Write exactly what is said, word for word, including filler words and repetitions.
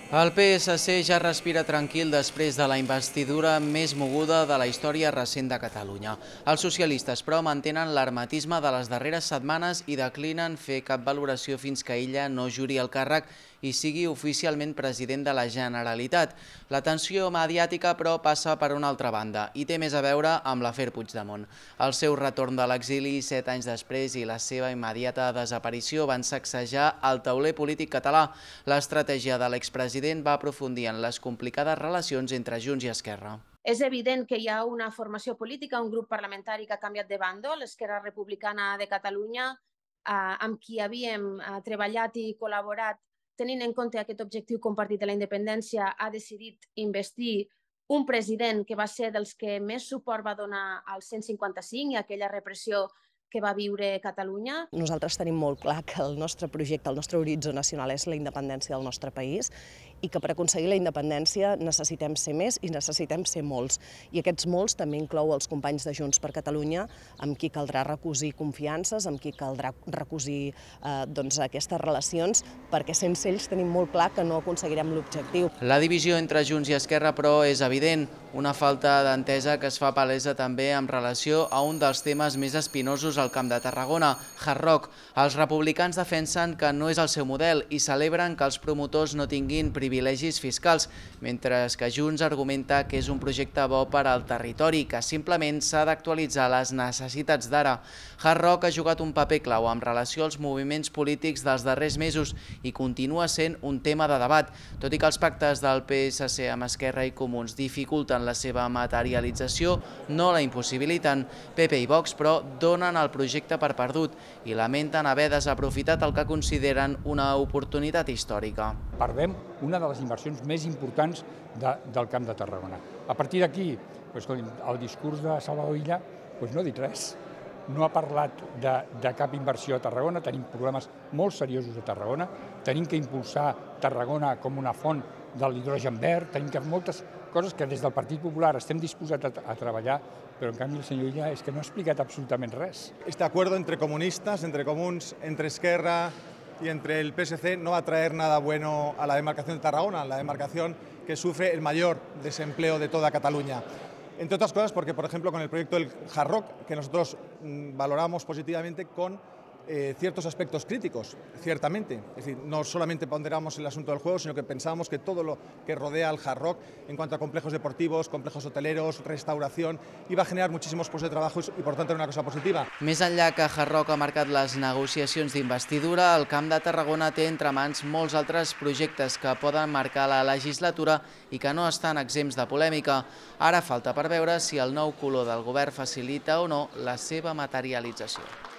El P S C ja respira tranquil després de la investidura més moguda de la història recent de Catalunya. Els socialistes, però, mantenen l'hermetisme de les darreres setmanes i declinen fer cap valoració fins que ella no juri el càrrec i sigui oficialment president de la Generalitat. La tensió mediàtica, però, passa per una altra banda i té més a veure amb l'afer Puigdemont. El seu retorn de l'exili set anys després i la seva immediata desaparició van sacsejar el tauler polític català. L'estratègia de l'expresident va aprofundir en les complicades relacions entre Junts i Esquerra. És evident que hi ha una formació política, un grup parlamentari que ha canviat de bàndol, l'Esquerra Republicana de Catalunya, eh, amb qui havíem eh, treballat i col·laborat tenint en compte aquest objectiu compartit de la independència, ha decidit investir un president que va ser dels que més suport va donar al cent i cinquanta cinc i aquella repressió que va viure Catalunya. Nosaltres tenim molt clar que el nostre projecte, el nostre horitzó nacional és la independència del nostre país i que per aconseguir la independència necessitem ser més i necessitem ser molts. I aquests molts també inclou els companys de Junts per Catalunya, amb qui caldrà recosir confiances, amb qui caldrà recosir eh, doncs, aquestes relacions, perquè sense ells tenim molt clar que no aconseguirem l'objectiu. La divisió entre Junts i Esquerra, però, és evident. Una falta d'entesa que es fa palesa també en relació a un dels temes més espinosos al Camp de Tarragona, Hard Rock. Els republicans defensen que no és el seu model i celebren que els promotors no tinguin privilegis fiscals, mentre que Junts argumenta que és un projecte bo per al territori, que simplement s'ha d'actualitzar les necessitats d'ara. Hard Rock ha jugat un paper clau en relació als moviments polítics dels darrers mesos i continua sent un tema de debat. Tot i que els pactes del P S C amb Esquerra i Comuns dificulten la seva materialització, no la impossibiliten. P P i Vox, però, donen el projecte per perdut i lamenten haver desaprofitat el que consideren una oportunitat històrica. Perdem una de les inversions més importants de, del Camp de Tarragona. A partir d'aquí, doncs, el discurs de Salvador Illa doncs, no ha dit res. No ha parlat de, de cap inversió a Tarragona, tenim problemes molt seriosos a Tarragona, tenim que impulsar Tarragona com una font de l'hidrogen verd, tenim que fer moltes coses que des del Partit Popular estem disposats a, a treballar, però en canvi el senyor Illa és que no ha explicat absolutament res. Este acuerdo entre comunistas, entre Comuns, entre Esquerra y entre el P S C no va a traer nada bueno a la demarcación de Tarragona, la demarcación que sufre el mayor desempleo de toda Cataluña. Entre otras cosas porque, por ejemplo, con el proyecto del Hard Rock, que nosotros mmm, valoramos positivamente con eh, ciertos aspectos críticos, ciertamente. Es decir, no solamente ponderamos el asunto del juego, sino que pensábamos que todo lo que rodea al Hard Rock, en cuanto a complejos deportivos, complejos hoteleros, restauración, iba a generar muchísimos puestos de trabajo i, per tant, era una cosa positiva. Més enllà que Hard Rock ha marcat les negociacions d'investidura, el Camp de Tarragona té entre mans molts altres projectes que poden marcar la legislatura i que no estan exempts de polèmica. Ara falta per veure si el nou color del govern facilita o no la seva materialització.